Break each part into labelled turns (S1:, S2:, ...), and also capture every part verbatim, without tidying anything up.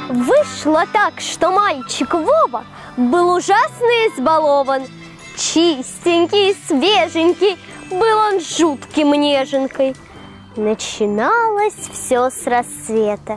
S1: Вышло так, что мальчик Вова был ужасно избалован. Чистенький, свеженький, был он жутким неженкой. Начиналось все с рассвета.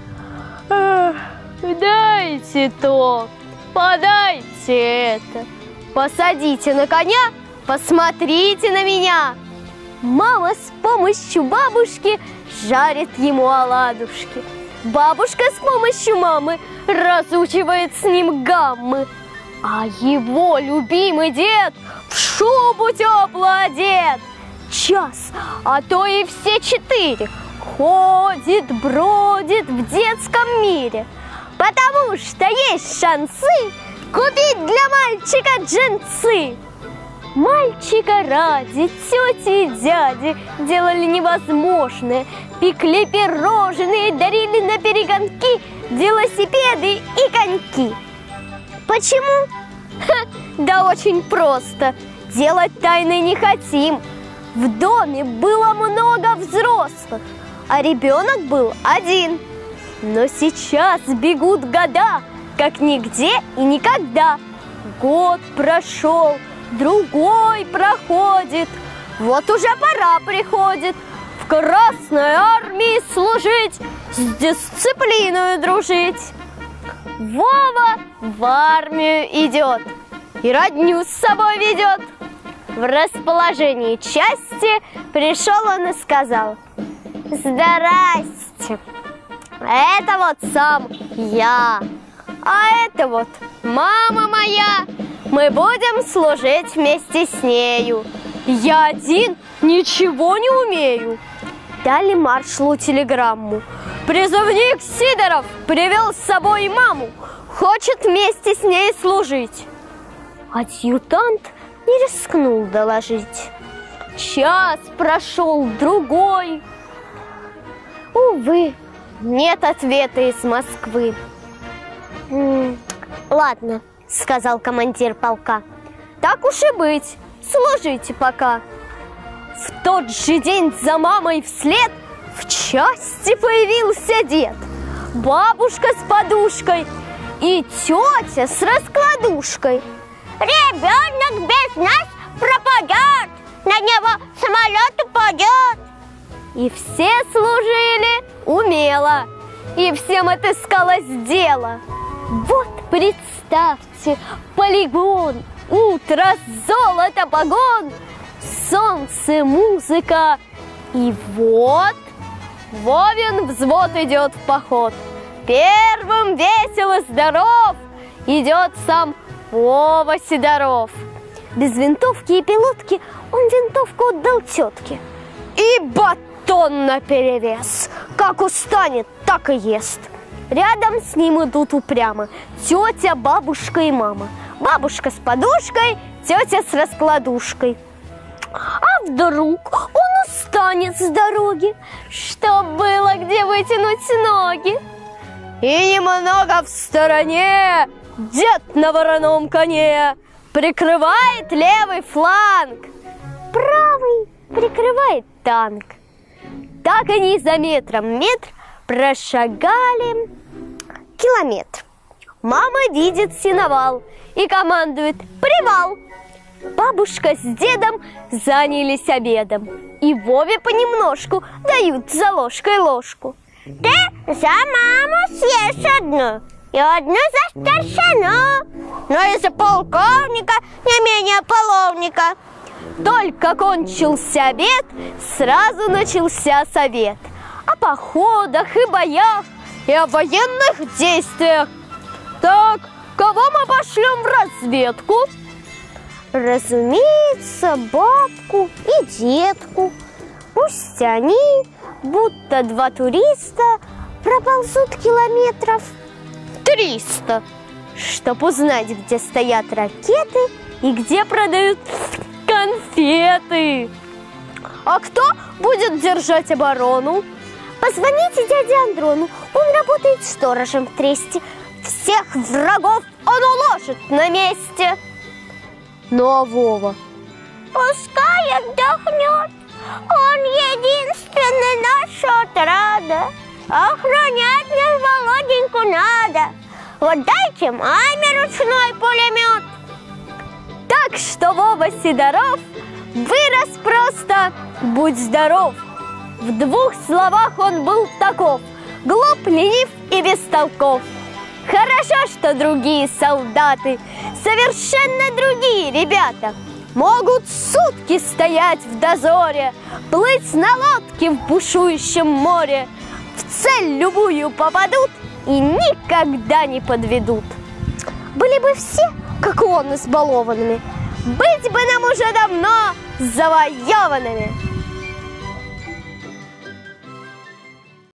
S1: Дайте то, подайте это, посадите на коня, посмотрите на меня. Мама с помощью бабушки жарит ему оладушки. Бабушка с помощью мамы разучивает с ним гаммы. А его любимый дед в шубу тепло одет. Час, а то и все четыре ходит, бродит в детском мире, потому что есть шансы купить для мальчика джинсы. Мальчика ради тети и дяди делали невозможное. Пекли пирожные, дарили на перегонки велосипеды и коньки. Почему? Ха, да очень просто. Делать тайны не хотим. В доме было много взрослых, а ребенок был один. Но сейчас бегут года, как нигде и никогда. Год прошел, другой проходит, вот уже пора приходит в Красной армии служить, с дисциплиной дружить. Вова в армию идет и родню с собой ведет. В расположении части пришел он и сказал: здрасте, это вот сам я, а это вот мама моя. Мы будем служить вместе с нею. Я один ничего не умею. Дали маршалу телеграмму. Призывник Сидоров привел с собой маму, хочет вместе с ней служить. Адъютант не рискнул доложить. Час прошел, другой. Увы, нет ответа из Москвы. М-м, ладно, сказал командир полка, так уж и быть, служите пока. В тот же день за мамой вслед в части появился дед, бабушка с подушкой и тетя с раскладушкой. Ребенок без нас пропадет, на него самолет упадет. И все служили умело, и всем отыскалось дело. Вот представьте, полигон, утро, золото, погон, солнце, музыка. И вот Вовин взвод идет в поход. Первым весел и здоров идет сам Вова Сидоров. Без винтовки и пилотки он винтовку отдал тетке. И батон наперевес. Как устанет, так и ест. Рядом с ним идут упрямо тетя, бабушка и мама. Бабушка с подушкой, тетя с раскладушкой. А вдруг он устанет с дороги, чтоб было где вытянуть ноги? И немного в стороне дед на вороном коне прикрывает левый фланг, правый прикрывает танк. Так они за метром метр прошагали километр. Мама видит сеновал и командует: привал! Бабушка с дедом занялись обедом, и Вове понемножку дают за ложкой ложку. Ты за маму съешь одну, и одну за старшину, но и за полковника не менее половника. Только кончился обед, сразу начался совет о походах и боях, и о военных действиях. Так, кого мы пошлем в разведку? Разумеется, бабку и детку. Пусть они, будто два туриста, проползут километров триста, чтоб узнать, где стоят ракеты и где продают конфеты. А кто будет держать оборону? Позвоните дяде Андрону, он работает сторожем в Тресте. Всех врагов он уложит на месте. Ну а Вова? Пускай отдохнет, он единственный наша отрада. Охранять мне Володеньку надо. Вот дайте маме ручной пулемет. Так что Вова Сидоров вырос просто, будь здоров. В двух словах он был таков: глуп, ленив и бестолков. Хорошо, что другие солдаты, совершенно другие ребята, могут сутки стоять в дозоре, плыть на лодке в бушующем море, в цель любую попадут и никогда не подведут. Были бы все, как он, избалованными, быть бы нам уже давно завоеванными.